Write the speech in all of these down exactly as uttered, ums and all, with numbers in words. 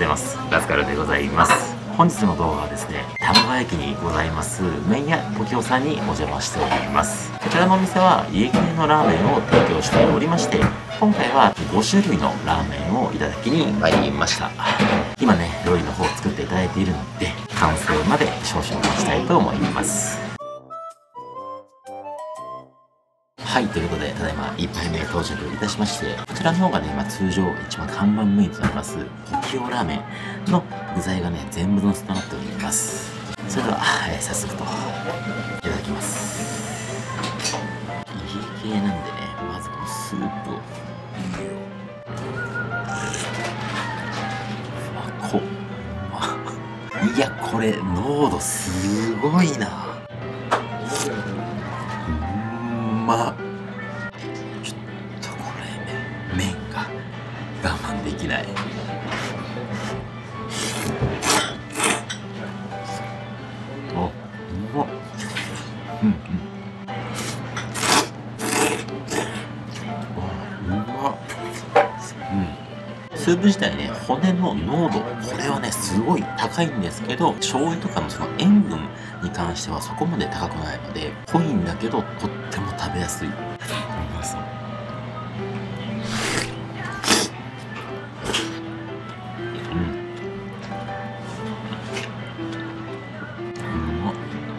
ざいます。ラスカルでございます。本日の動画はですね、玉川駅にございます麺屋ときおさんにお邪魔しております。こちらのお店は家系のラーメンを提供しておりまして、今回はごしゅるいのラーメンをいただきに参りました。今ね、料理の方を作っていただいているので、完成まで少々待ちたいと思います。はい、ということで、ただいまいっぱいめ到着いたしまして、こちらの方がね、今通常一番看板メインとなります、ときおラーメンの具材がね、全部のせとなっております。それでは、えー、早速と、いただきます。家系なんでね、まずこのスープを、うわ、こ、うま、いや、これ、濃度すごいな。うまっ。ちょっとこれ、麺が我慢できない。あ、うまっ。うんうん。あ、うまっ。うん。スープ自体ね、骨の濃度、これはね、すごい高いんですけど、醤油とかのその塩分に関してはそこまで高くないので、濃いんだけど、とっても食べやすい。うまそう。うん。うまっ。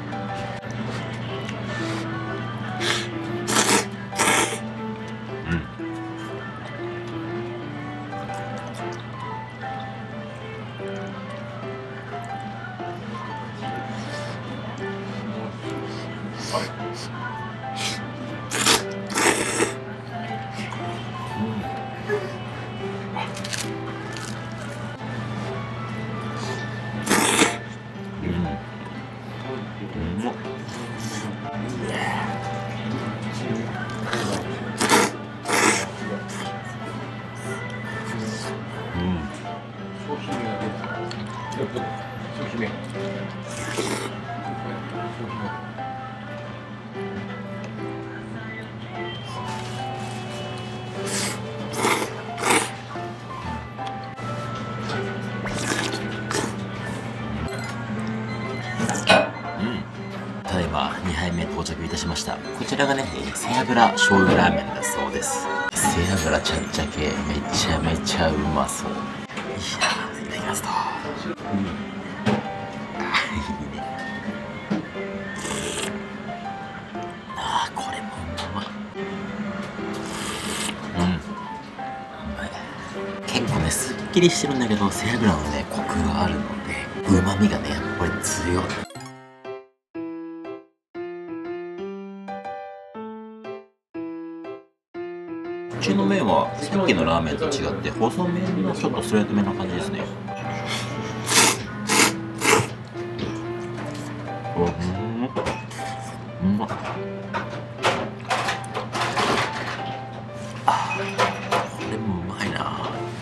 うん。にはいめ到着いたしました。こちらがね、背脂醤油ラーメンだそうです。背脂ちゃっちゃ系、めちゃめちゃうまそう。いやー、いただきますと。うん。あ、いいね。あー、これもうまっ。うん。うまい。結構ね、すっきりしてるんだけど、背脂のね、コクがあるので、旨味がね、やっぱり強い。うちの麺はさっきのラーメンと違って細麺のちょっとストレートめな感じですね。うん、うまっ。あ、これもうまいな。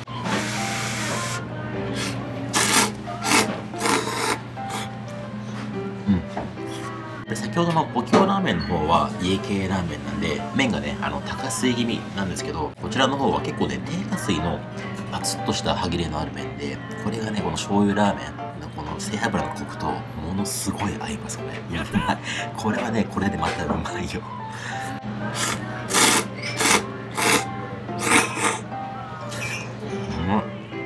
うん。で、先ほどのおきおラーメンの方は家系ラーメンなんで、麺がね、あの高水気味なんですけど、こちらの方は結構ね、低下水のパツッとした歯切れのある麺で、これがね、この醤油ラーメンのこの背脂のコクとものすごい合いますよね。やばい。これはね、これでまたうまいよ。うまっ。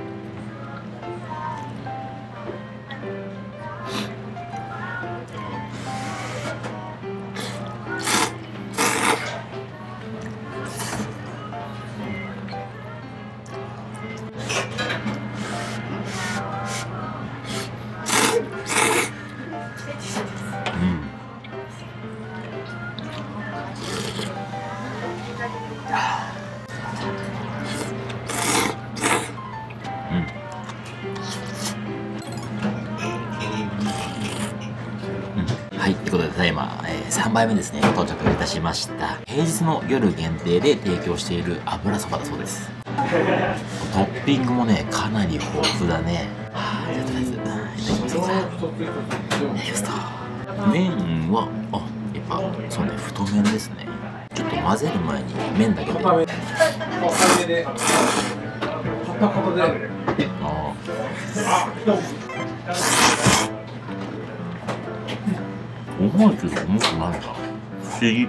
はい、ということで、ただいま、えー、さんばいめですね、到着いたしました。平日の夜限定で提供している油そばだそうです。トッピングもね、かなり豊富だね。はあ、じゃあとりあえず、いただきますか。いただきますと。麺は、あ、やっぱ、そうね、太麺ですね。ちょっと混ぜる前に麺だけで。 うまいけど重くないな。不思議。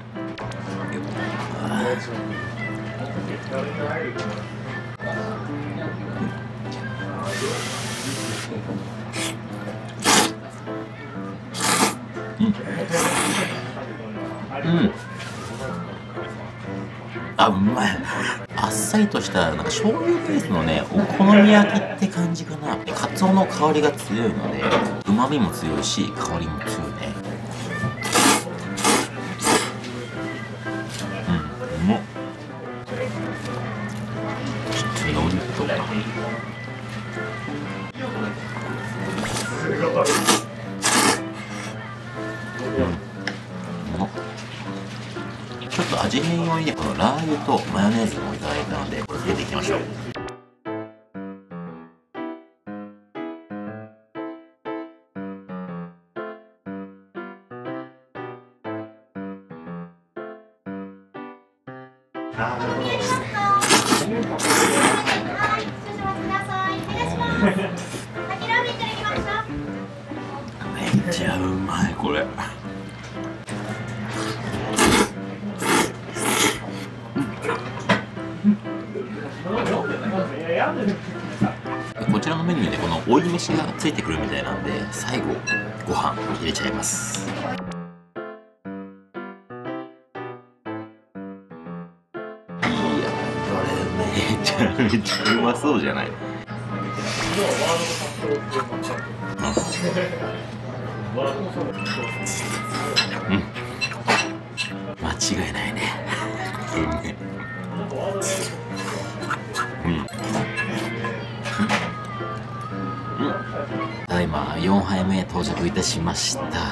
うん。うん。あ、うまい。あっさりとしたなんか醤油ベースのねお好み焼きって感じかな。カツオの香りが強いので旨味も強いし香りも強いね。うん、うまっ。ちょっと海苔とかちょっと味変用にねこのラー油とマヨネーズもいただいたのでこれ入れていきましょう。めっちゃうまいこれ。こちらのメニューでこの追い飯がついてくるみたいなんで最後ご飯入れちゃいます。いやこれめちゃめちゃうまそうじゃない。うん、うん、間違いないね。うめえ。うん。ただいまよんはいめ到着いたしました。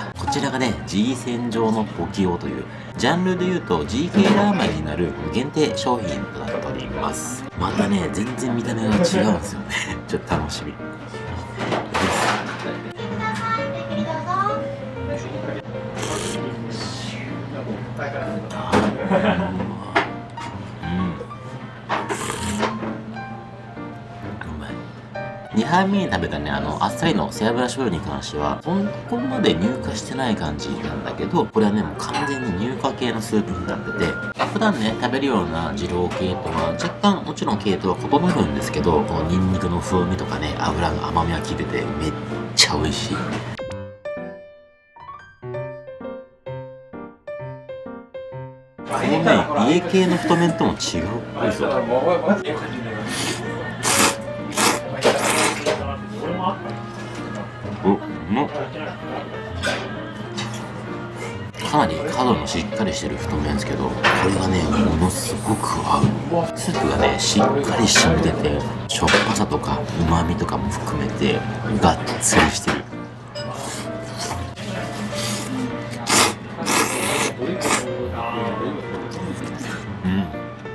こちらがね G 戦場のポキオというジャンルでいうと ジーケー ラーメンになる限定商品となっております。またね全然見た目が違うんですよね。ちょっと楽しみです。にはいめに食べたねあのあっさりの背脂醤油に関してはそこまで乳化してない感じなんだけど、これはねもう完全に乳化系のスープになってて、普段ね食べるような二郎系とは若干もちろん系統は異なるんですけど、こうニンニクの風味とかね油の甘みが効いててめっちゃ美味しい。このね家系の太麺とも違うっぽいぞ。お、うまっ。かなり角のしっかりしてる太麺ですけど、これがねものすごく合う。スープがねしっかり染みててしょっぱさとかうまみとかも含めてがっつりしてる。うん。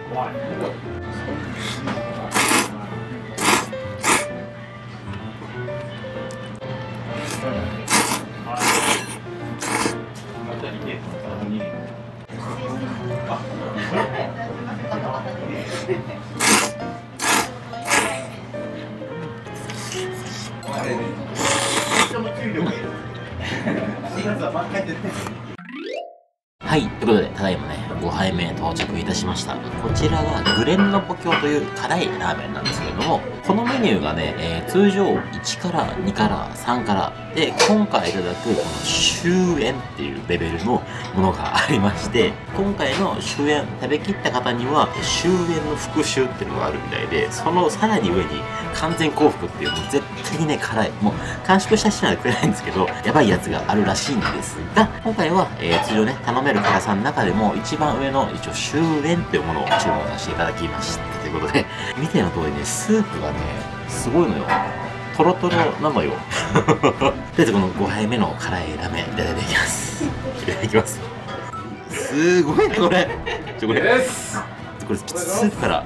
はい、ということでただいまねごはいめ到着いたしました。こちらがグレンのポキオという辛いラーメンなんですけれども、このメニューがね、えー、通常いちからにからさんからで今回いただくこの終焉っていうレベルのものがありまして、今回の終焉食べきった方には終焉の復習っていうのがあるみたいで、そのさらに上に完全幸福っていうもう絶対にね辛いもう完食した人なら食えないんですけどやばいやつがあるらしいんですが、今回は、えー、通常ね頼める辛さの中でも一番上の一応終焉っていうものを注文させていただきましたということで、見ての通りねスープがねすごいのよ。トロトロなのよ。とりあえずこのごはいめの辛いラーメンいただいていきます。いただきます。すごいねこれ。ちょこれこれスープから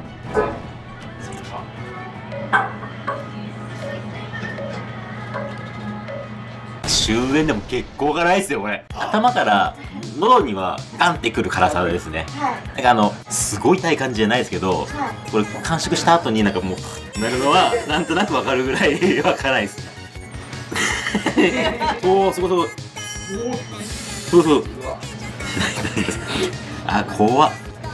終焉でも結構辛いですよこれ。頭から喉にはガンってくる辛さですね。 はい。 なんかあの、すごい痛い感じじゃないですけど、 はい。 これ完食した後になんかもう、なるのは、なんとなくわかるぐらいわからないです。おー、すごいすごい。そうそう。あ、怖っ。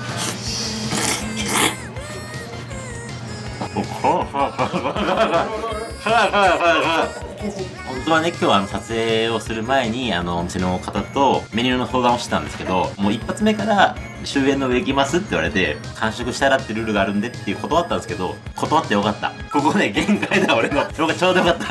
本当はね、今日はあの撮影をする前にあのお店の方とメニューの相談をしてたんですけど、もう一発目から終焉の上行きますって言われて、完食したらってルールがあるんでっていう断ったんですけど、断ってよかった。ここね、限界だ俺の。ちょうどよかった。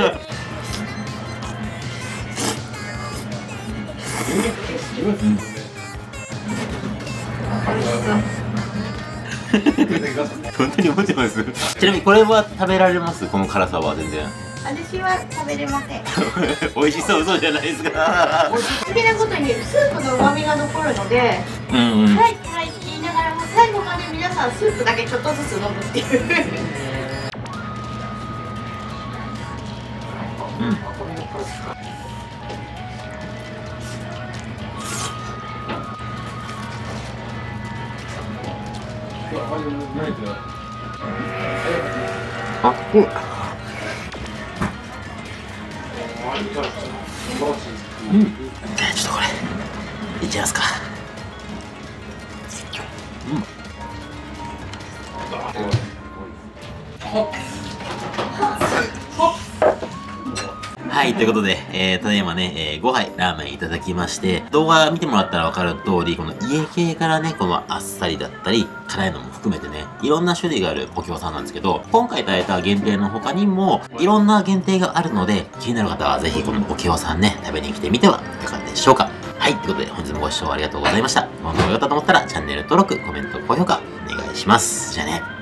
本当に思ってます。ちなみにこれは食べられます？この辛さは全然。 私は食べれません。 美味しそうそうじゃないですか。 不思議なことにスープの旨味が残るので、 うんうん。 はいはいって言いながらも最後まで皆さんスープだけちょっとずつ飲むっていう。 うん。あ、うん。うん。じゃあちょっとこれいっちゃいますか。うん。はい、ということで、えー、ただいまね、えー、ごはいラーメンいただきまして、動画見てもらったらわかる通り、この家系からね、このあっさりだったり、辛いのも含めてね、いろんな種類があるポキョさんなんですけど、今回いただいた限定の他にも、いろんな限定があるので、気になる方はぜひこのポキョさんね、食べに来てみてはいかがでしょうか。はい、ということで、本日もご視聴ありがとうございました。この動画が良かったと思ったら、チャンネル登録、コメント、高評価、お願いします。じゃあね。